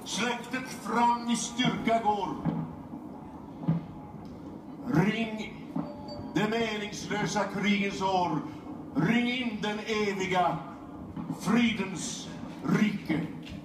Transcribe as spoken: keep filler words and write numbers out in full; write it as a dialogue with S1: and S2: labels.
S1: Släktet fram i styrka går. Ring det meningslösa krigens år. Ring in den eviga fridens rike.